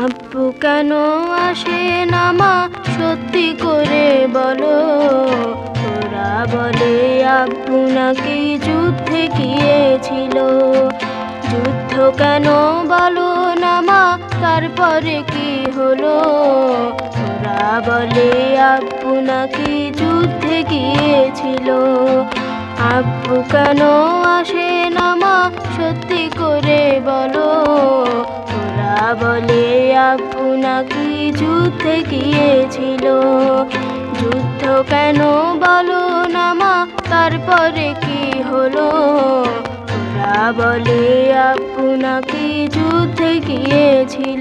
আব্বু কেন আসে না মা সত্যি করে বলো। ওরা বলে আব্বু নাকি যুদ্ধে গিয়েছিল। যুদ্ধ কেন বলো না মা, তারপরে কি হলো? ওরা বলে আব্বু নাকি যুদ্ধে গিয়েছিল। আব্বু কেন আসে না মা সত্যি করে বলো। ওরা বলে আব্বু নাকি যুদ্ধে গিয়েছিল। যুদ্ধ কেন বলো না মা, তারপরে কি হলো? ওরা বলে আব্বু নাকি যুদ্ধে গিয়েছিল।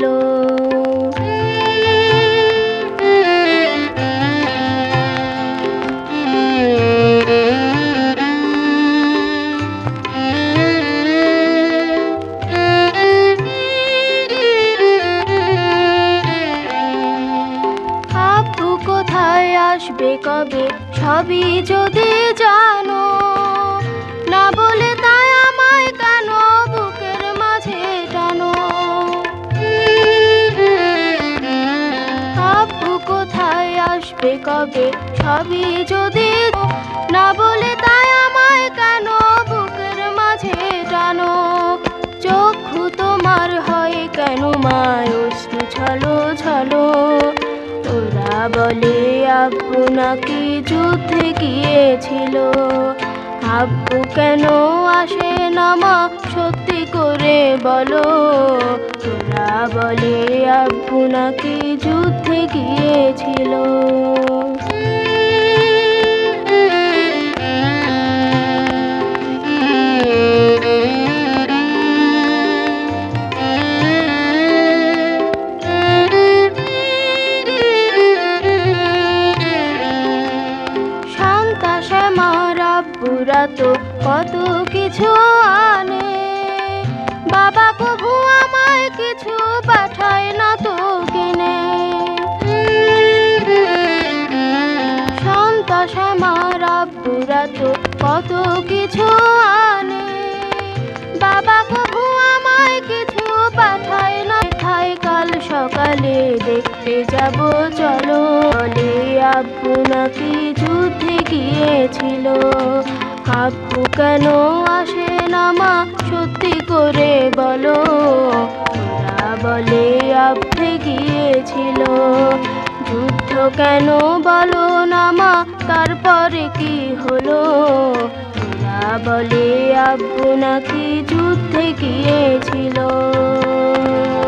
আব্বু কোথায় আসবে কবে সবই যদি জানো, না বলে তাই আমায় কেন বুকের মাঝে টানো। আব্বু কোথায় আসবে কবে সবই যদি, না বলে তাই আমায় কেন বুকের মাঝে টানো। চক্ষু তোমার হয় কেন মায় অশ্রু ছলো ছলো। ওরা বলে আব্বু নাকি যুদ্ধে গিয়েছিল। আব্বু কেন আসে না মা সত্যি করে বলো। ওরা বলে আব্বু নাকি যুদ্ধে গিয়েছিল। আব্বুরা তো কত কিছু আনে, বাবা কভু আমায় কিছু পাঠায় না তো কিনে। শান্তা শ্যামার আব্বুরা তো কত কিছু আনে, বাবা কভু আমায় কিছু পাঠায় না। খাই কাল সকালে দেখতে যাব চলো। বলে আব্বু নাকি যুদ্ধে গিয়েছিল। আব্বু কেন আসে না মা সত্যি করে বলো। ওরা বলে আব্বু গিয়েছিল। যুদ্ধ কেন বলো না মা, তারপরে কি হলো? ওরা বলে আব্বু নাকি যুদ্ধে গিয়েছিল।